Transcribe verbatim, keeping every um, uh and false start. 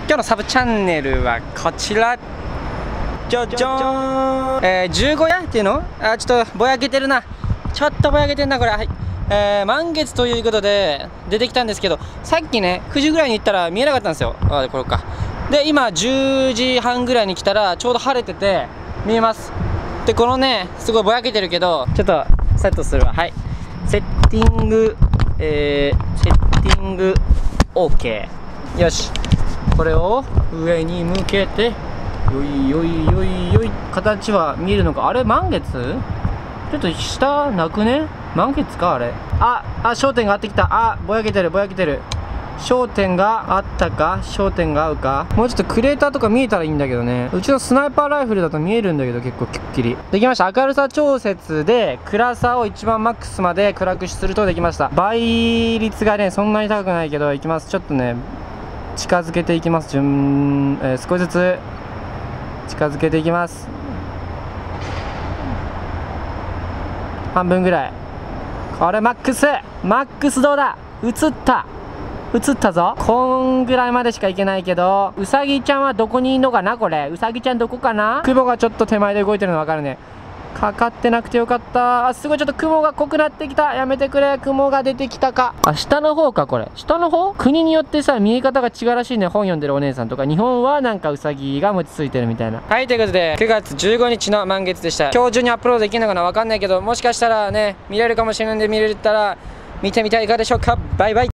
今日のサブチャンネルはこちら。じゃじゃーん、えー、じゅうご夜っていうのあ、ちょっとぼやけてるな。ちょっとぼやけてんなこれ。はい、えー、満月ということで出てきたんですけど、さっきねくじぐらいに行ったら見えなかったんですよ。あ、これか。で今じゅうじはんぐらいに来たらちょうど晴れてて見えます。でこのねすごいぼやけてるけど、ちょっとセットするわ。はい、セッティング、えー、セッティング OK。 よし、これを上に向けてよいよいよいよい。形は見えるのか。あれ満月？ちょっと下なくね？満月かあれ。ああ、焦点が合ってきた。あ、ぼやけてるぼやけてる。焦点があったか、焦点が合うか。もうちょっとクレーターとか見えたらいいんだけどね。うちのスナイパーライフルだと見えるんだけど、結構くっきりできました。明るさ調節で暗さを一番マックスまで暗くするとできました。倍率がねそんなに高くないけどいきます。ちょっとね近づけていきます。順、えー、少しずつ近づけていきます。半分ぐらい。これマックスマックスどうだ。映った映ったぞ。こんぐらいまでしかいけないけど、うさぎちゃんはどこにいんのかな。これうさぎちゃんどこかな。雲がちょっと手前で動いてるの分かるね。かかってなくてよかった。あ、すごいちょっと雲が濃くなってきた。やめてくれ。雲が出てきたか。あ、下の方か。これ下の方。国によってさ見え方が違うらしいね。本読んでるお姉さんとか。日本はなんかうさぎが餅ついてるみたいな。はい、ということでくがつじゅうごにちの満月でした。今日中にアップロードできるのかな分かんないけど、もしかしたらね見れるかもしれないんで、見れたら見てみてはいかがでしょうか。バイバイ。